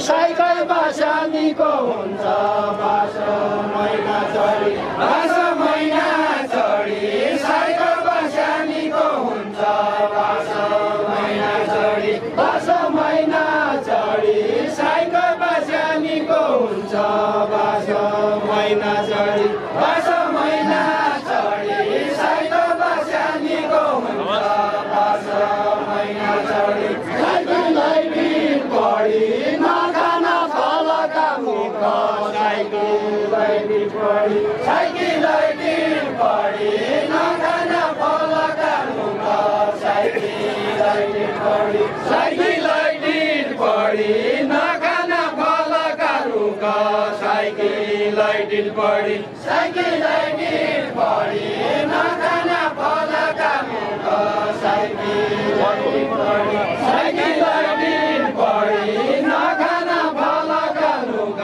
cycle बसानीको हुन्छ बास महिना चढी बास महिना चढी साइकल बसानीको हुन्छ बास महिना चढी बास महिना चढी साइकल बसानीको हुन्छ बास महिना चढी बास महिना चढी साइकल बसानीको हुन्छ बास महिना चढी साइकललाई भिड बढी नखाना फलका मुख साइकललाई भिड बढी साइकललाई भिड बढी नखाना फलका मुख साइकललाई भिड बढी साइकललाई भिड बढी नखाना फलका रुख साइकललाई भिड बढी साइकललाई भिड बढी नखाना फलका मुख साइकललाई भिड बढी साइकललाई भिड बढी नखाना फलका रुख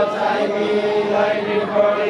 साइकललाई भिड बढी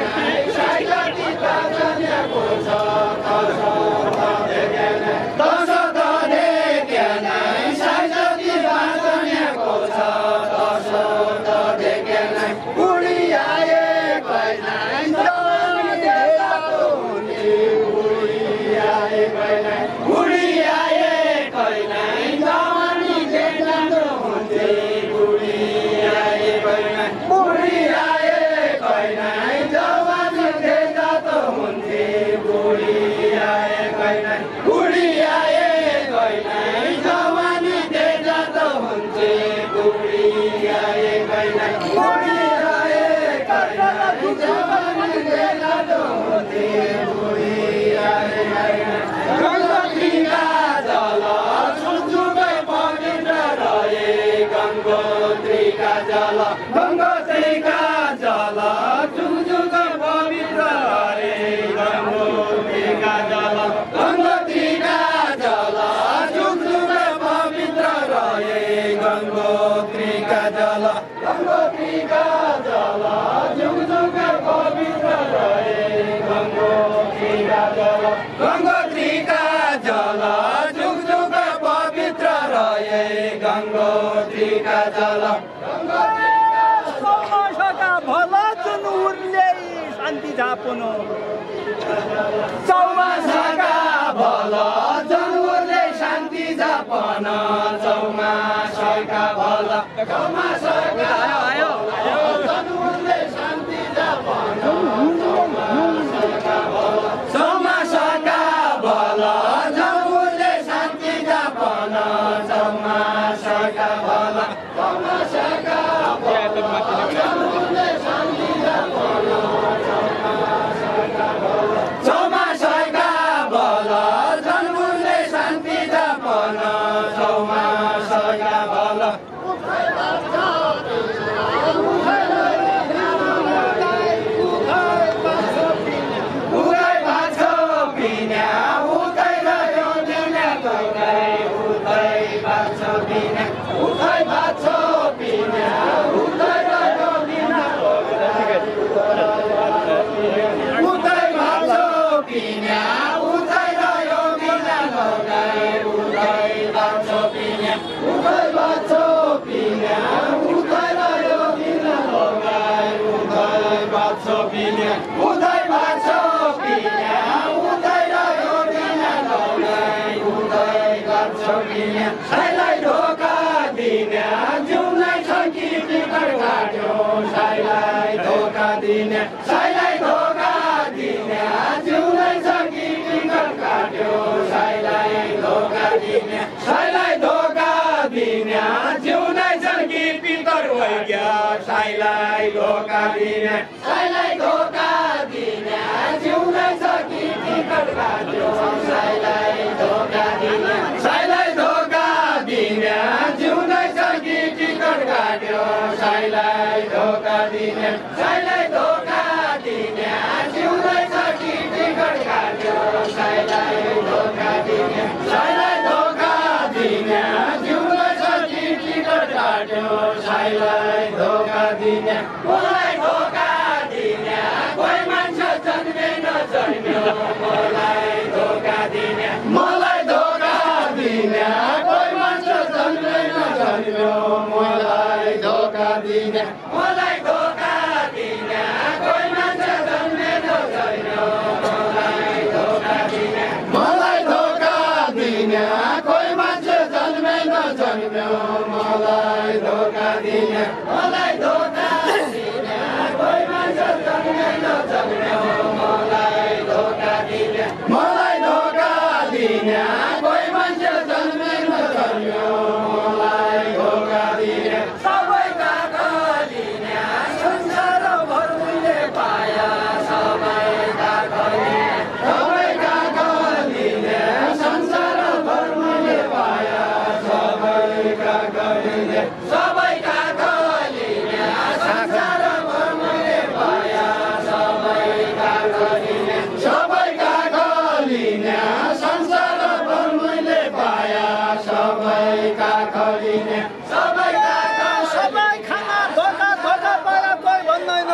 Dos जवानले लाडो हुँथे बुढी गङ्गोत्रीका जल झुकझुकै पवित्र रहे गङ्गोत्रीका जल गङ्गोत्रीका जल झुकझुकै पवित्र रहे गङ्गोत्रीका जल गङ्गोत्रीका जल झुकझुकै पवित्र रहे गङ्गोत्रीका जल गङ्गोत्रीका जल झुकझुकै पवित्र रहे गङ्गोत्रीका जल गङ्गोत्रीका जल झुकझुकै पवित्र रहे गङ्गोत्रीका जल चौमासका भला जनुहरूले शान्ति झापन चौमासका भल जनुहरूले शान्ति झापन चौमासका भल चौमासका जनुहरूले शान्ति झापन चौमासका भल जनुहरूले शान्ति झापन चौमासका भल चौमासका जनुहरूले शान्ति झापन चौमासका भल जन्मुले शान्ति जापन चौमासका भल उतै भाछो बिना उतै रह्यो बिना उतै भाछो बिना उतै भाछो बिना उतै रह्यो बिना उतै भाछो बिना उतै रह्यो बिना उतै भाछो बिना उतै भाछो बिना उतै रह्यो बिना उतै भाछो बिना उतै भाछो बिना उतै रह्यो बिना उतै भाछो बिना साइलाई धोका दिने जिउलाई छ कि टिकट काट्यो साइलाई धोका दिने साइलाई धोका दिने जिउलाई छ कि टिकट काट्यो साइलाई धोका दिने साइलाई धोका दिने जिउलाई छ कि पितर भइग्या साइलाई धोका दिने साइलाई धोका दिने जिउलाई छ कि टिकट काट्यो साइलाई धोका दिने साइलाई धोका दिने जिउलाई छ कि टिकट काट्यो साइलाई धोका दिने साइलाई धोका दिने जिउलाई छ कि टिकट काट्यो साइलाई धोका दिने साइलाई धोका दिने जिउलाई छ कि टिकट काट्यो साइलाई धोका दिने मलाई धोका दिने कोही मान्छे जन्मे नजन्म्यो मलाई धोका दिने मलाई धोका दिने कोही मान्छे जन्मे नजन्म्यो मलाई धोका दिने मलाई धोका दिने कोही मान्छे जन्मे नजन्म्यो मलाई धोका दिने मलाई धोका दिने कोही मान्छे जन्मे नजन्म्यो मलाई धोका दिने मलाई धोका दिने कोही मान्छे जन्मे नजन्म्यो मलाई धोका दिने मलाई धोका दिने कोही मान्छे जन्मे नजन्म्यो मलाई धोका दिने सबैका गलिने संसारभर उनले पाया सबैका गलिने संसारभर उनले पाया सबैका गलिने सबैका गलिने संसारभर उनले पाया सबैका गलिने सबैका गलिने संसारभर उनले पाया सबैका गलिने सबैका सबै खाना धोका धोका पाएर कोही भन्दैन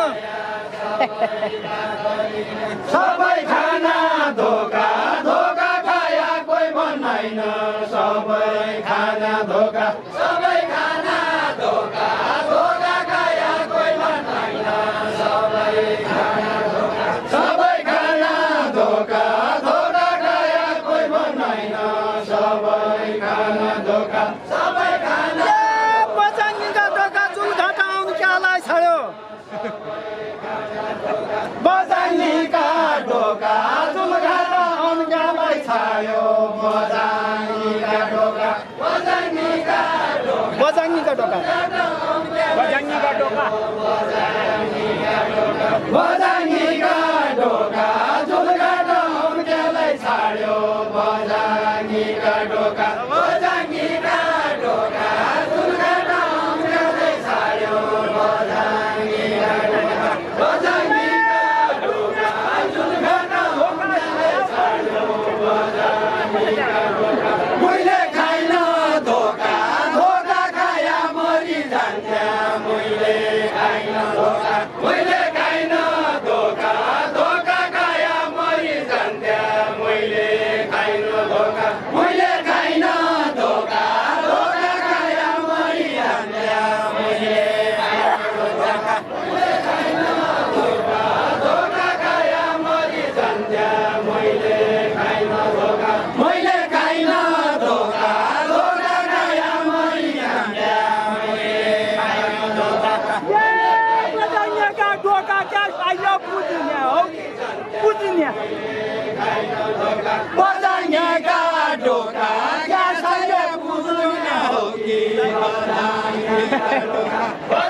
सबै खाना धोका धोका खाया कोही भन्दैन सबै खाना धोका सबै खाना धोका धोका खाया कोही भन्दैन सबै खाना धोका सबै खाना धोका धोका खाया कोही भन्दैन सबै खाना धोका सबै खाना बचाङ्गीका धोका चुल घाटा आउनु क्यालाई छाड्यो बजाङ्गीका ढोका चुलघाटा अन्क्यालाई छायो बजाङ्गीका ढोका बजाङ्गीका ढोका बजाङ्गीका ढोका बजाङ्गीका ढोका बजानीका ढोका झुलघाट उम्केलै छाड्यो बजानीका ढोका बजानीका ढोका झुलघाट उम्केलै छाड्यो बजानीका ढोका बजानीका ढोका झुलघाट उम्केलै छाड्यो बजानीका ढोका मैले खाइन धोका धोका खाया मरि जान्थ्या मैले खाइन धोका मैले खाइन धोका धोका खाया मरि जान्थ्या मैले खाइन धोका मैले खाइन धोका धोका खाया मरि जान्थ्या मैले खाइन धोका मैले खाइन धोका धोका खाया मरि जान्थ्या मैले खाइन धोका मैले खाइन धोका धोका खाया मरि जान्थ्या मैले खाइन धोका बजानीका ढोका क्या आयो बुझ्ने हो बुझ्ने बजानीका ढोका क्या छैन बुझ्ने हो कि बजानीका ढोका